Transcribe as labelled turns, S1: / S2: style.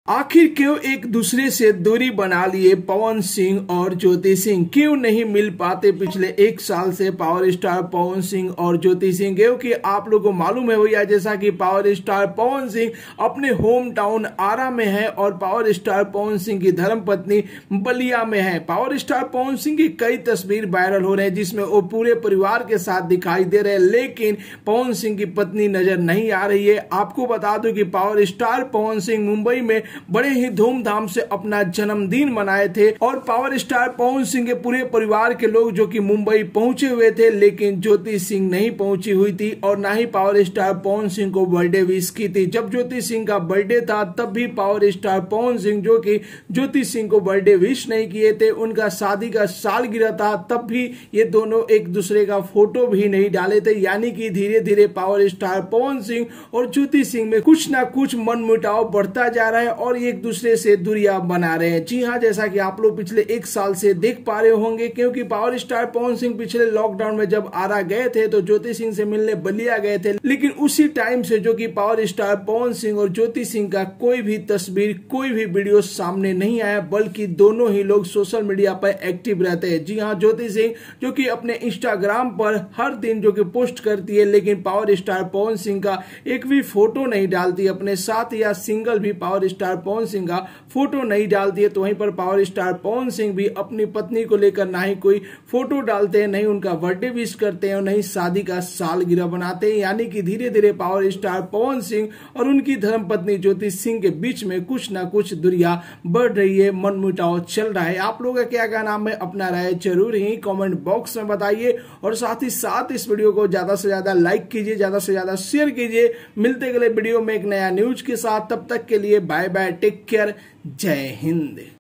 S1: आखिर क्यों एक दूसरे से दूरी बना लिए पवन सिंह और ज्योति सिंह? क्यों नहीं मिल पाते पिछले एक साल से पावर स्टार पवन सिंह और ज्योति सिंह? क्योंकि आप लोगों को मालूम है भैया, जैसा कि पावर स्टार पवन सिंह अपने होम टाउन आरा में है और पावर स्टार पवन सिंह की धर्मपत्नी बलिया में है। पावर स्टार पवन सिंह की कई तस्वीर वायरल हो रहे हैं जिसमें वो पूरे परिवार के साथ दिखाई दे रहे हैं, लेकिन पवन सिंह की पत्नी नजर नहीं आ रही है। आपको बता दूं कि पावर स्टार पवन सिंह मुंबई में बड़े ही धूमधाम से अपना जन्मदिन मनाए थे और पावर स्टार पवन सिंह के पूरे परिवार के लोग जो कि मुंबई पहुंचे हुए थे, लेकिन ज्योति सिंह नहीं पहुंची हुई थी और ना ही पावर स्टार पवन सिंह को बर्थडे विश की थी। जब ज्योति सिंह का बर्थडे था तब भी पावर स्टार पवन सिंह जो कि ज्योति सिंह को बर्थडे विश नहीं किए थे, उनका शादी का सालगिरह था, तब भी ये दोनों एक दूसरे का फोटो भी नहीं डाले थे। यानी कि धीरे धीरे पावर स्टार पवन सिंह और ज्योति सिंह में कुछ ना कुछ मनमुटाव बढ़ता जा रहा है और एक दूसरे से दूरियां बना रहे हैं। जी हाँ, जैसा कि आप लोग पिछले एक साल से देख पा रहे होंगे, क्योंकि पावर स्टार पवन सिंह पिछले लॉकडाउन में जब आरा गए थे तो ज्योति सिंह से मिलने बलिया गए थे, लेकिन उसी टाइम से जो कि पावर स्टार पवन सिंह और ज्योति सिंह का कोई भी तस्वीर, कोई भी वीडियो सामने नहीं आया, बल्कि दोनों ही लोग सोशल मीडिया पर एक्टिव रहते हैं। जी हाँ, ज्योति सिंह जो कि अपने इंस्टाग्राम पर हर दिन जो कि पोस्ट करती है, लेकिन पावर स्टार पवन सिंह का एक भी फोटो नहीं डालती अपने साथ, या सिंगल भी पावर स्टार पवन सिंह का फोटो नहीं डालती है। तो वहीं पर पावर स्टार पवन सिंह भी अपनी पत्नी को लेकर ना ही कोई फोटो डालते हैं, नहीं उनका बर्थडे विश करते हैं और नहीं शादी का सालगिरह बनाते हैं। यानी कि धीरे धीरे पावर स्टार पवन सिंह और उनकी धर्मपत्नी ज्योति सिंह के बीच में कुछ ना कुछ दूरियां बढ़ रही है, मनमुटाव चल रहा है। आप लोगों का क्या नाम है, अपना राय जरूर ही कमेंट बॉक्स में बताइए और साथ ही साथ इस वीडियो को ज्यादा से ज्यादा लाइक कीजिए, ज्यादा से ज्यादा शेयर कीजिए। मिलते अगले वीडियो में एक नया न्यूज के साथ, तब तक के लिए बाय बाय, टेक केयर, जय हिंद।